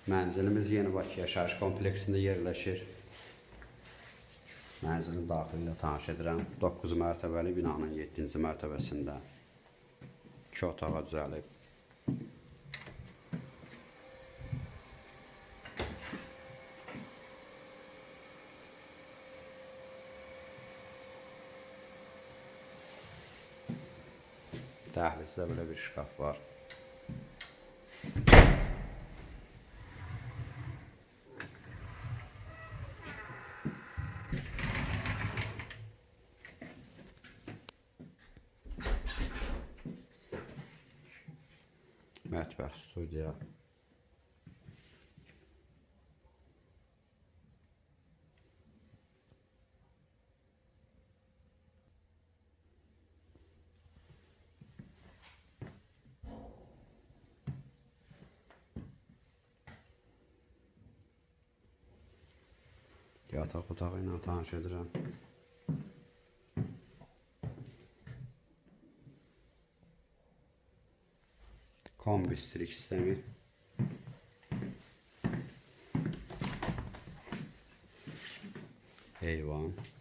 Mənzilimiz Yeni Bakı yaşayış kompleksində yerləşir. Mənzilin daxili ilə tanış edirəm. 9 mərtəbəli binanın 7-ci mərtəbəsində 2 otağa düzəlib. Dəhlizdə belə bir şkaf var. Mətbəx, studiya. Yataq otağı ilə tanış edirəm. Kombi istilik sistemi. Eyvan.